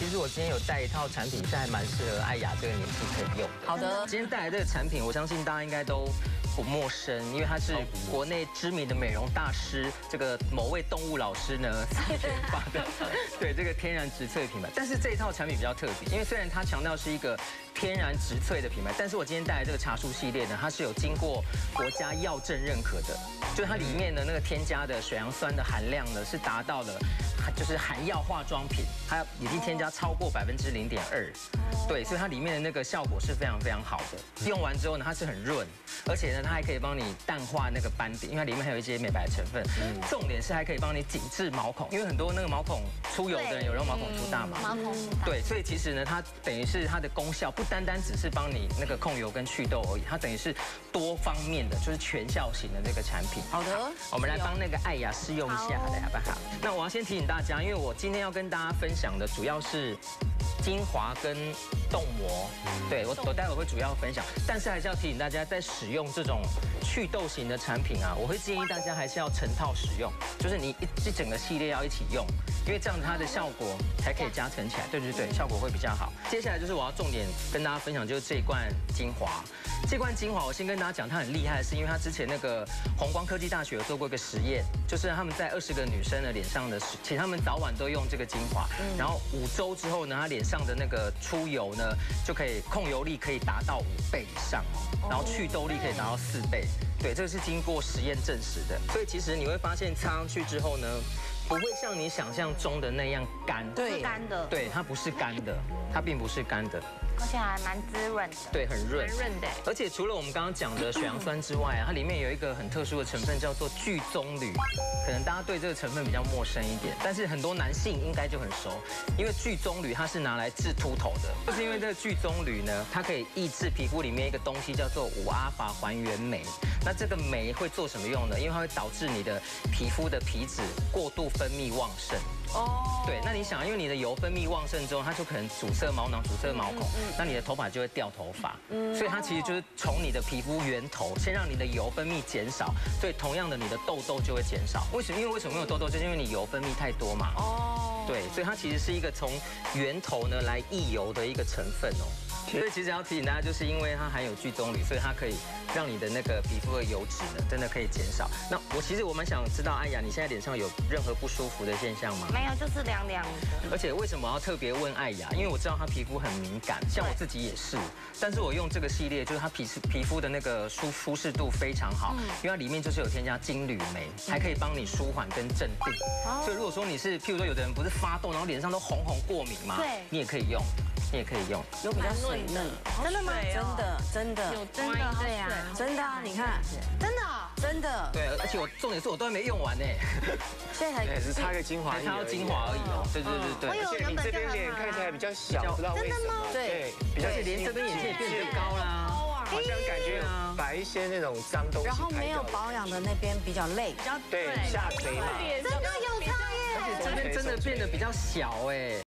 其实我今天有带一套产品，是还蛮适合艾雅这个年纪可以用。 好的， 今天带来这个产品，我相信大家应该都不陌生，因为它是国内知名的美容大师，这个某位动物老师呢所研发的，对这个天然植萃品牌。但是这一套产品比较特别，因为虽然它强调是一个天然植萃的品牌，但是我今天带来这个茶树系列呢，它是有经过国家药证认可的，就是它里面的那个添加的水杨酸的含量呢是达到了，就是含药化妆品，它已经添加超过0.2%，对，所以它里面的那个效果是非常非常好的。用完之后呢，它是很润，而且呢，它还可以帮你淡化那个斑点，因为它里面还有一些美白成分。重点是还可以帮你紧致毛孔，因为很多那个毛孔出油的人有时候毛孔出大嘛， 毛孔对，所以其实呢，它等于是它的功效不单单只是帮你那个控油跟祛痘而已，它等于是多方面的，就是全效型的这个产品。 好的， 我们来帮那个艾雅试用一下，好的，好不好？那我要先提醒大家，因为我今天要跟大家分享的主要是精华跟冻膜，对我待会会主要分享，但是还是要提醒大家，在使用这种祛痘型的产品啊，我会建议大家还是要成套使用，就是你一整个系列要一起用，因为这样子它的效果才可以加成起来。对对对，效果会比较好。接下来就是我要重点跟大家分享，就是这一罐精华。这罐精华，我先跟大家讲，它很厉害，是因为它之前那个弘光科技大学有做过一个实验，就是他们在20个女生的脸上的，其实他们早晚都用这个精华，然后5周之后呢，她脸上的那个出油呢，就可以控油力可以达到5倍以上哦，然后祛痘力可以达到4倍，对，这个是经过实验证实的，所以其实你会发现擦上去之后呢，不会像你想象中的那样干， 对，干的， 对，它不是干的，它并不是干的。 而且还蛮滋润的， 对，很润， 蛮润的。 而且除了我们刚刚讲的水杨酸之外啊，它里面有一个很特殊的成分叫做聚棕榈，可能大家对这个成分比较陌生一点，但是很多男性应该就很熟，因为聚棕榈它是拿来治秃头的，就是因为这个聚棕榈呢，它可以抑制皮肤里面一个东西叫做5α还原酶。那这个酶会做什么用呢？因为它会导致你的皮肤的皮脂过度分泌旺盛。哦，对，那你想，因为你的油分泌旺盛之后，它就可能阻塞毛囊、阻塞毛孔，那你的头发就会掉头发。所以它其实就是从你的皮肤源头，先让你的油分泌减少，所以同样的，你的痘痘就会减少。为什么？因为为什么会有痘痘？就是因为你油分泌太多嘛。哦，对，所以它其实是一个从源头呢来抑油的一个成分哦。所以其实要提醒大家，就是因为它含有聚棕榈，所以它可以让你的那个皮肤的油脂呢，真的可以减少。那我蛮想知道，艾雅，你现在脸上有任何不舒服的现象吗？ 没有，就是凉凉的。 而且为什么要特别问艾雅？因为我知道她皮肤很敏感，像我自己也是。但是我用这个系列，就是它皮肤的那个舒适度非常好，因为它里面就是有添加金缕酶，还可以帮你舒缓跟镇定。所以如果说你是，譬如说有的人不是发痘，然后脸上都红过敏嘛， 对， 你也可以用。你也可以用， 有比较水嫩， 真的吗？ 真的， 有真的，对呀， 真的啊！你看，真的， 对，而且重点是我都还没用完呢， 现在才只擦个精华， 擦到精华而已哦。对。 而且你这边脸看起来比较小，不知道为什么，对， 而且连这边眼睛也变得高啦， 好像感觉把一些那种脏东西， 然后没有保养的那边比较累， 对，下垂嘛， 真的有差耶， 而且这边真的变得比较小哎。